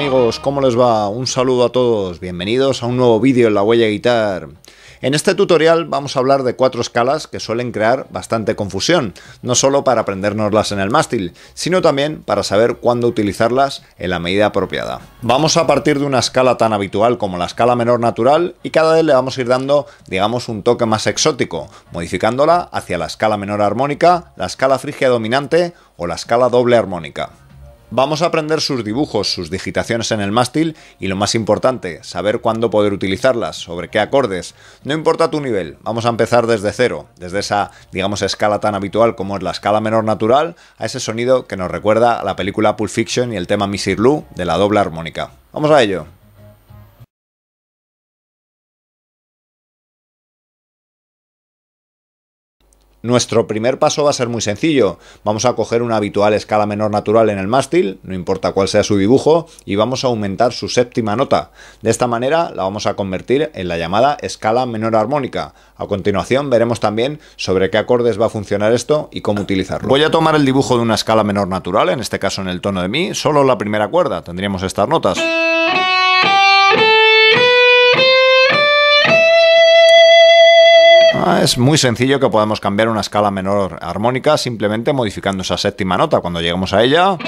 amigos? ¿Cómo les va? Un saludo a todos, bienvenidos a un nuevo vídeo en La Huella Guitar. En este tutorial vamos a hablar de 4 escalas que suelen crear bastante confusión, no solo para aprendérnoslas en el mástil, sino también para saber cuándo utilizarlas en la medida apropiada. Vamos a partir de una escala tan habitual como la escala menor natural y cada vez le vamos a ir dando, digamos, un toque más exótico, modificándola hacia la escala menor armónica, la escala frigia dominante o la escala doble armónica. Vamos a aprender sus dibujos, sus digitaciones en el mástil y lo más importante, saber cuándo poder utilizarlas, sobre qué acordes. No importa tu nivel, vamos a empezar desde cero, desde esa, digamos, escala tan habitual como es la escala menor natural, a ese sonido que nos recuerda a la película Pulp Fiction y el tema Misirlou de la doble armónica. ¡Vamos a ello! Nuestro primer paso va a ser muy sencillo. Vamos a coger una habitual escala menor natural en el mástil, no importa cuál sea su dibujo, y vamos a aumentar su séptima nota. De esta manera la vamos a convertir en la llamada escala menor armónica. A continuación veremos también sobre qué acordes va a funcionar esto y cómo utilizarlo. Voy a tomar el dibujo de una escala menor natural, en este caso en el tono de mi, solo la primera cuerda, tendríamos estas notas. Es muy sencillo que podamos cambiar una escala menor armónica simplemente modificando esa séptima nota. Cuando lleguemos a ella,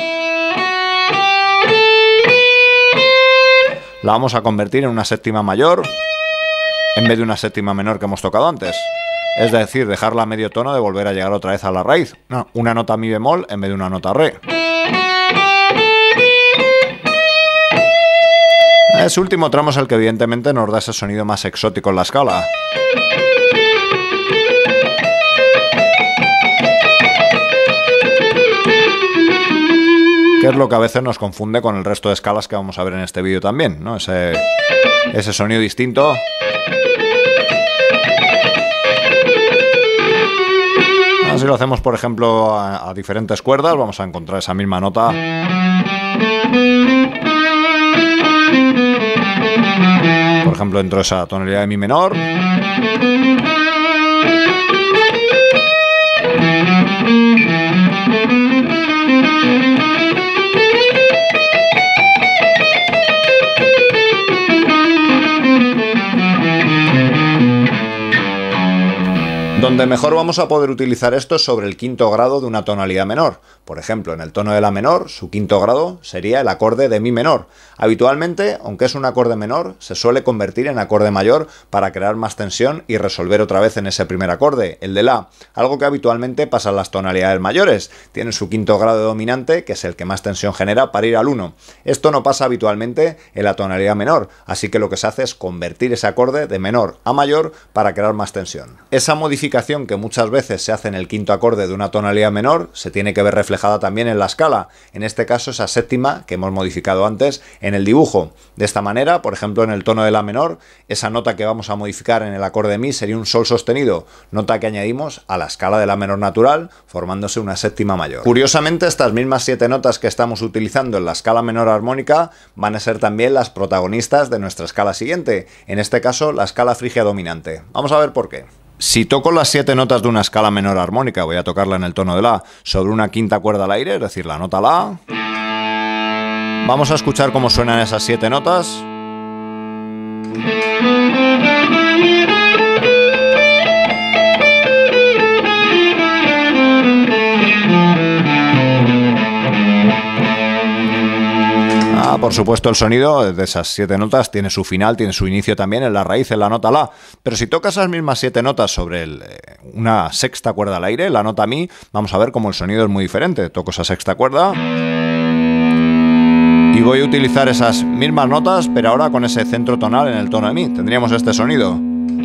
la vamos a convertir en una séptima mayor en vez de una séptima menor que hemos tocado antes. Es decir, dejarla a medio tono de volver a llegar otra vez a la raíz. No, una nota mi bemol en vez de una nota re. Ese último tramo es el que evidentemente nos da ese sonido más exótico en la escala. Que es lo que a veces nos confunde con el resto de escalas que vamos a ver en este vídeo también, ¿no? Ese sonido distinto. Si lo hacemos, por ejemplo, a diferentes cuerdas, vamos a encontrar esa misma nota. Por ejemplo, dentro de esa tonalidad de mi menor. Donde mejor vamos a poder utilizar esto es sobre el quinto grado de una tonalidad menor. Por ejemplo, en el tono de la menor, su quinto grado sería el acorde de mi menor. Habitualmente, aunque es un acorde menor, se suele convertir en acorde mayor para crear más tensión y resolver otra vez en ese primer acorde, el de la. Algo que habitualmente pasa en las tonalidades mayores. Tienen su quinto grado de dominante, que es el que más tensión genera, para ir al 1. Esto no pasa habitualmente en la tonalidad menor, así que lo que se hace es convertir ese acorde de menor a mayor para crear más tensión. Esa modificación que muchas veces se hace en el quinto acorde de una tonalidad menor se tiene que ver reflejada también en la escala, en este caso esa séptima que hemos modificado antes en el dibujo. De esta manera, por ejemplo, en el tono de la menor, esa nota que vamos a modificar en el acorde de mi sería un sol sostenido, nota que añadimos a la escala de la menor natural, formándose una séptima mayor. Curiosamente, estas mismas 7 notas que estamos utilizando en la escala menor armónica van a ser también las protagonistas de nuestra escala siguiente, en este caso la escala frigia dominante. Vamos a ver por qué. Si toco las 7 notas de una escala menor armónica, voy a tocarla en el tono de la, sobre una quinta cuerda al aire, es decir, la nota la. Vamos a escuchar cómo suenan esas 7 notas. Por supuesto, el sonido de esas 7 notas tiene su final, tiene su inicio también en la raíz, en la nota la. Pero si tocas esas mismas 7 notas sobre una sexta cuerda al aire, la nota mi, vamos a ver cómo el sonido es muy diferente. Toco esa sexta cuerda y voy a utilizar esas mismas notas, pero ahora con ese centro tonal en el tono de mi. Tendríamos este sonido.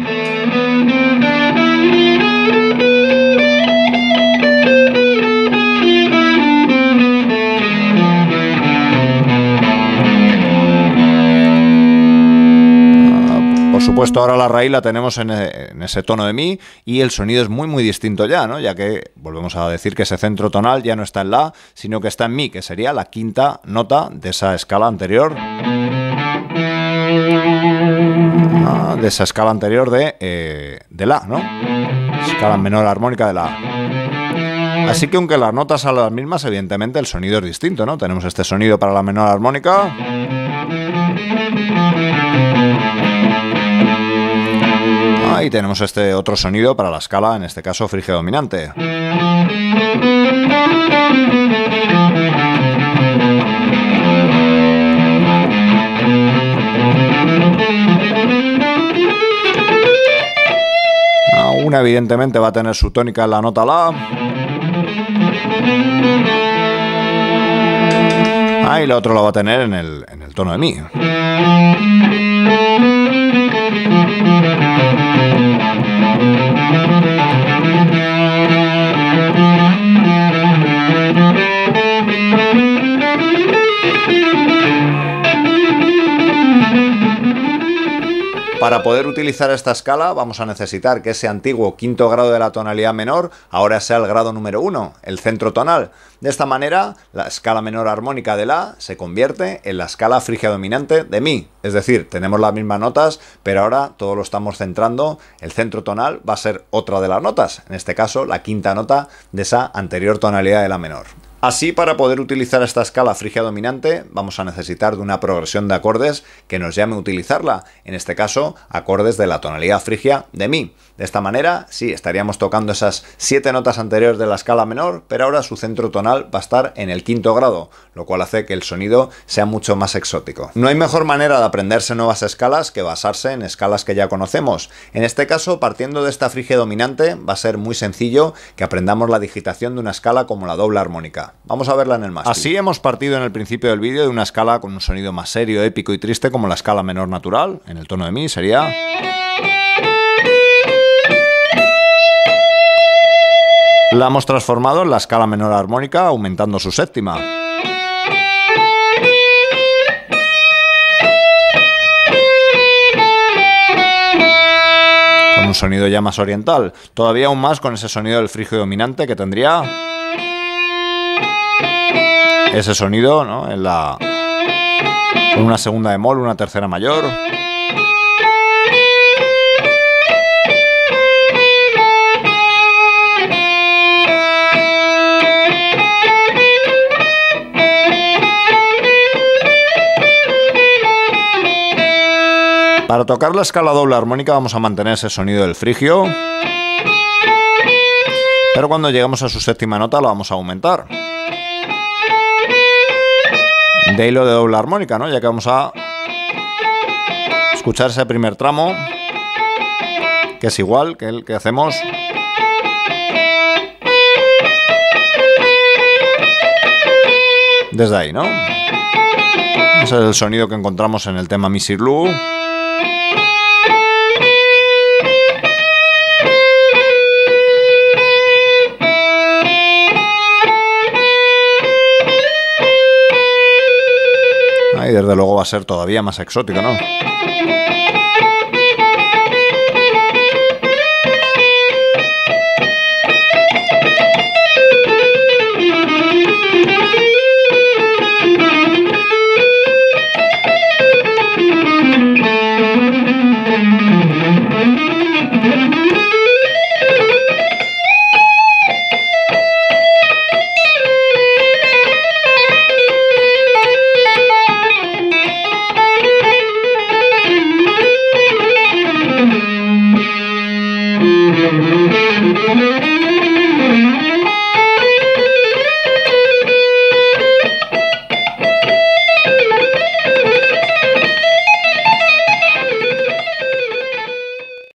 Por supuesto, ahora la raíz la tenemos en ese tono de mi y el sonido es muy distinto ya, ¿no? Ya que volvemos a decir que ese centro tonal ya no está en la, sino que está en mi, que sería la quinta nota de esa escala anterior. De esa escala anterior de la, ¿no? Escala menor armónica de la. Así que aunque las notas son las mismas, evidentemente el sonido es distinto, ¿no? Tenemos este sonido para la menor armónica. Ahí tenemos este otro sonido para la escala, en este caso frigio dominante. Una evidentemente va a tener su tónica en la nota La. Y la otra la va a tener en el tono de Mi. Para poder utilizar esta escala vamos a necesitar que ese antiguo quinto grado de la tonalidad menor ahora sea el grado número 1, el centro tonal. De esta manera, la escala menor armónica de La se convierte en la escala frigia dominante de Mi. Es decir, tenemos las mismas notas, pero ahora todo lo estamos centrando. El centro tonal va a ser otra de las notas, en este caso la quinta nota de esa anterior tonalidad de La menor. Así, para poder utilizar esta escala frigia dominante, vamos a necesitar de una progresión de acordes que nos llame a utilizarla, en este caso, acordes de la tonalidad frigia de Mi. De esta manera, sí, estaríamos tocando esas 7 notas anteriores de la escala menor, pero ahora su centro tonal va a estar en el quinto grado, lo cual hace que el sonido sea mucho más exótico. No hay mejor manera de aprenderse nuevas escalas que basarse en escalas que ya conocemos. En este caso, partiendo de esta frigia dominante, va a ser muy sencillo que aprendamos la digitación de una escala como la doble armónica. Vamos a verla en el mástil. Así hemos partido en el principio del vídeo de una escala con un sonido más serio, épico y triste como la escala menor natural. En el tono de Mi sería... La hemos transformado en la escala menor armónica, aumentando su séptima. Con un sonido ya más oriental. Todavía aún más con ese sonido del frigio dominante que tendría... ese sonido, ¿no? Con una segunda bemol, una tercera mayor. Para tocar la escala doble armónica vamos a mantener ese sonido del frigio, pero cuando lleguemos a su séptima nota lo vamos a aumentar. De ahí lo de doble armónica, ¿no? Ya que vamos a escuchar ese primer tramo, que es igual que el que hacemos desde ahí, ¿no? Ese es el sonido que encontramos en el tema Misirlou. Y desde luego va a ser todavía más exótico, ¿no?